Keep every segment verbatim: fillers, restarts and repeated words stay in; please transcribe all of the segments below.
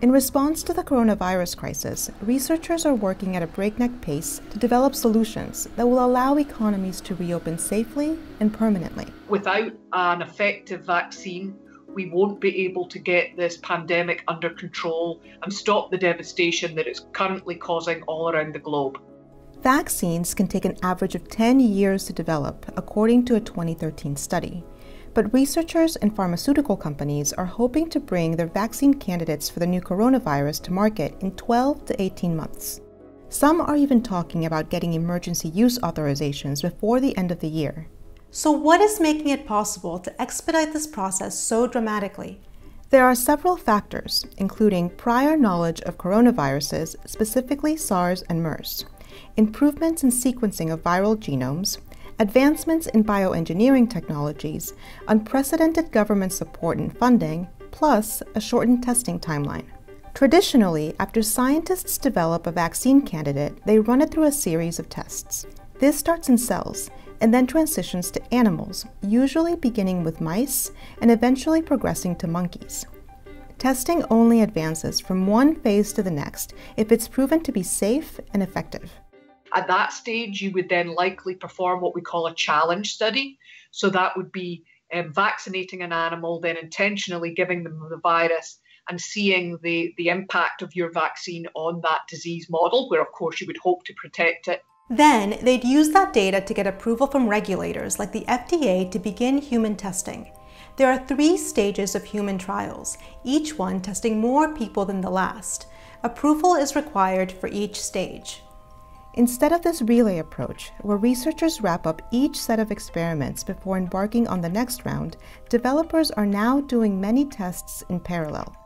In response to the coronavirus crisis, researchers are working at a breakneck pace to develop solutions that will allow economies to reopen safely and permanently. Without an effective vaccine, we won't be able to get this pandemic under control and stop the devastation that it's currently causing all around the globe. Vaccines can take an average of ten years to develop, according to a twenty thirteen study. But researchers and pharmaceutical companies are hoping to bring their vaccine candidates for the new coronavirus to market in twelve to eighteen months. Some are even talking about getting emergency use authorizations before the end of the year. So what is making it possible to expedite this process so dramatically? There are several factors, including prior knowledge of coronaviruses, specifically SARS and MERS, improvements in sequencing of viral genomes, advancements in bioengineering technologies, unprecedented government support and funding, plus a shortened testing timeline. Traditionally, after scientists develop a vaccine candidate, they run it through a series of tests. This starts in cells and then transitions to animals, usually beginning with mice and eventually progressing to monkeys. Testing only advances from one phase to the next if it's proven to be safe and effective. At that stage, you would then likely perform what we call a challenge study. So that would be um, vaccinating an animal, then intentionally giving them the virus and seeing the, the impact of your vaccine on that disease model, where of course you would hope to protect it. Then they'd use that data to get approval from regulators like the F D A to begin human testing. There are three stages of human trials, each one testing more people than the last. Approval is required for each stage. Instead of this relay approach, where researchers wrap up each set of experiments before embarking on the next round, developers are now doing many tests in parallel.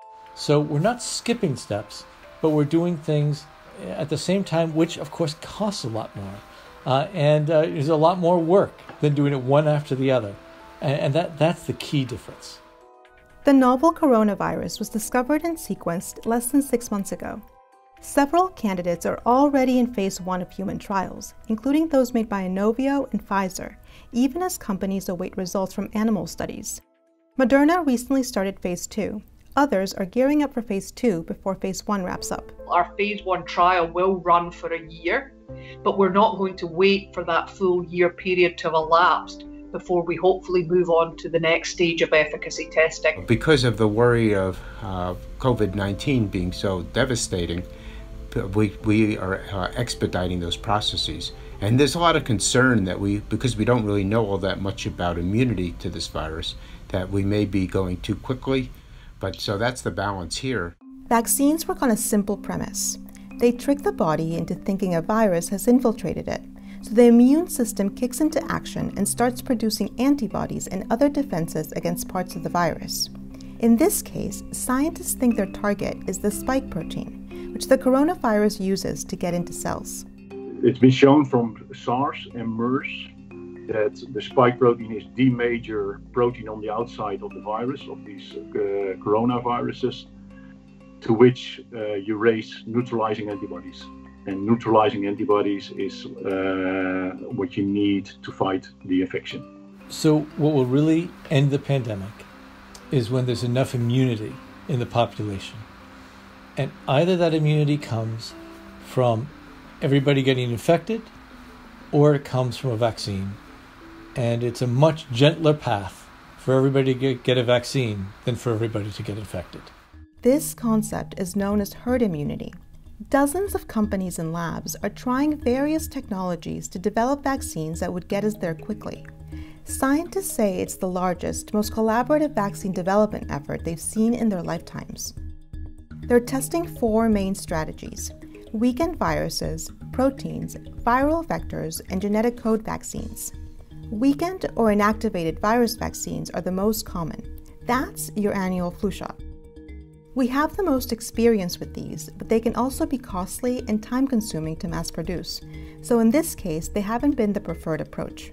So we're not skipping steps, but we're doing things at the same time, which of course costs a lot more. Uh, and uh, there's a lot more work than doing it one after the other. And, and that, that's the key difference. The novel coronavirus was discovered and sequenced less than six months ago. Several candidates are already in phase one of human trials, including those made by Inovio and Pfizer, even as companies await results from animal studies. Moderna recently started phase two. Others are gearing up for phase two before phase one wraps up. Our phase one trial will run for a year, but we're not going to wait for that full year period to have elapsed before we hopefully move on to the next stage of efficacy testing. Because of the worry of uh, COVID nineteen being so devastating, we, we are uh, expediting those processes. And there's a lot of concern that we, because we don't really know all that much about immunity to this virus, that we may be going too quickly. But so that's the balance here. Vaccines work on a simple premise. They trick the body into thinking a virus has infiltrated it. So the immune system kicks into action and starts producing antibodies and other defenses against parts of the virus. In this case, scientists think their target is the spike protein, which the coronavirus uses to get into cells. It's been shown from SARS and MERS that the spike protein is the major protein on the outside of the virus, of these uh, coronaviruses, to which uh, you raise neutralizing antibodies. And neutralizing antibodies is uh, what you need to fight the infection. So what will really end the pandemic is when there's enough immunity in the population. And either that immunity comes from everybody getting infected, or it comes from a vaccine. And it's a much gentler path for everybody to get, get a vaccine than for everybody to get infected. This concept is known as herd immunity. Dozens of companies and labs are trying various technologies to develop vaccines that would get us there quickly. Scientists say it's the largest, most collaborative vaccine development effort they've seen in their lifetimes. They're testing four main strategies: weakened viruses, proteins, viral vectors, and genetic code vaccines. Weakened or inactivated virus vaccines are the most common. That's your annual flu shot. We have the most experience with these, but they can also be costly and time-consuming to mass produce, so in this case, they haven't been the preferred approach.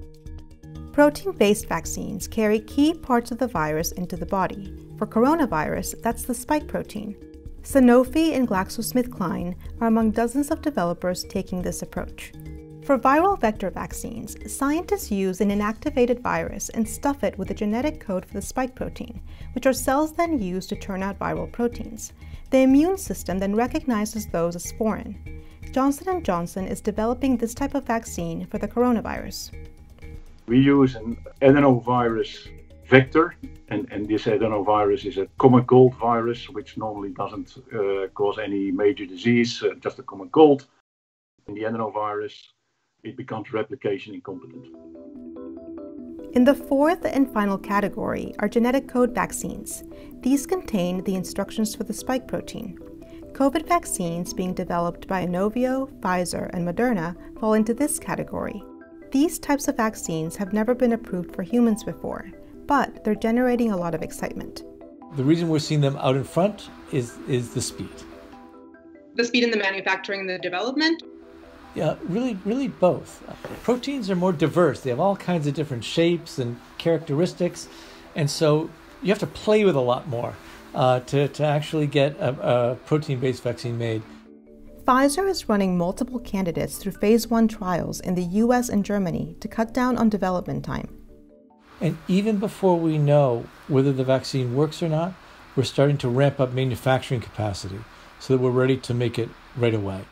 Protein-based vaccines carry key parts of the virus into the body. For coronavirus, that's the spike protein. Sanofi and GlaxoSmithKline are among dozens of developers taking this approach. For viral vector vaccines, scientists use an inactivated virus and stuff it with a genetic code for the spike protein, which are cells then use to turn out viral proteins. The immune system then recognizes those as foreign. Johnson and Johnson is developing this type of vaccine for the coronavirus. We use an adenovirus vector, and, and this adenovirus is a common cold virus, which normally doesn't uh, cause any major disease, uh, just a common cold. In the adenovirus, it becomes replication incompetent. In the fourth and final category are genetic code vaccines. These contain the instructions for the spike protein. COVID vaccines being developed by Inovio, Pfizer, and Moderna fall into this category. These types of vaccines have never been approved for humans before, but they're generating a lot of excitement. The reason we're seeing them out in front is, is the speed. The speed in the manufacturing and the development? Yeah, really, really both. Proteins are more diverse. They have all kinds of different shapes and characteristics. And so you have to play with a lot more uh, to, to actually get a, a protein-based vaccine made. Pfizer is running multiple candidates through phase one trials in the U S and Germany to cut down on development time. And even before we know whether the vaccine works or not, we're starting to ramp up manufacturing capacity so that we're ready to make it right away.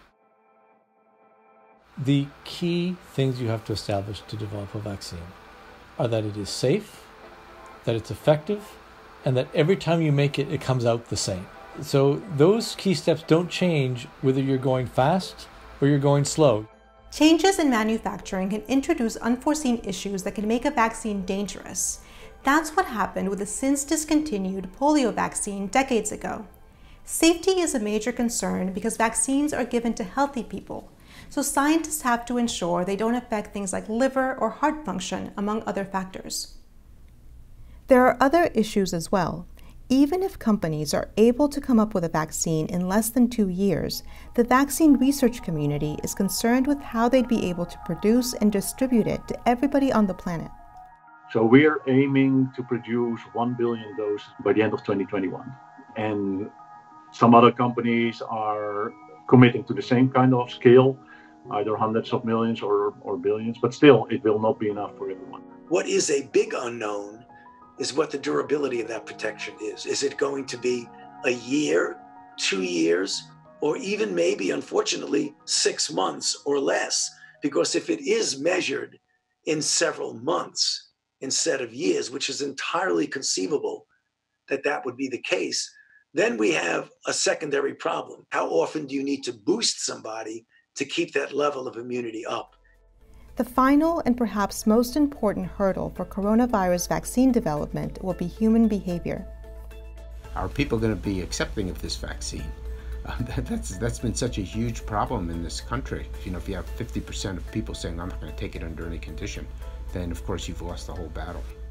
The key things you have to establish to develop a vaccine are that it is safe, that it's effective, and that every time you make it, it comes out the same. So those key steps don't change whether you're going fast or you're going slow. Changes in manufacturing can introduce unforeseen issues that can make a vaccine dangerous. That's what happened with the since discontinued polio vaccine decades ago. Safety is a major concern because vaccines are given to healthy people. So scientists have to ensure they don't affect things like liver or heart function, among other factors. There are other issues as well. Even if companies are able to come up with a vaccine in less than two years, the vaccine research community is concerned with how they'd be able to produce and distribute it to everybody on the planet. So we're aiming to produce one billion doses by the end of twenty twenty-one. And some other companies are committing to the same kind of scale, either hundreds of millions or, or billions, but still it will not be enough for everyone. What is a big unknown is what the durability of that protection is. Is it going to be a year, two years, or even maybe, unfortunately, six months or less? Because if it is measured in several months instead of years, which is entirely conceivable that that would be the case, then we have a secondary problem. How often do you need to boost somebody to keep that level of immunity up? The final and perhaps most important hurdle for coronavirus vaccine development will be human behavior. Are people going to be accepting of this vaccine? Uh, that, that's that's been such a huge problem in this country. You know, if you have fifty percent of people saying, I'm not going to take it under any condition, then of course you've lost the whole battle.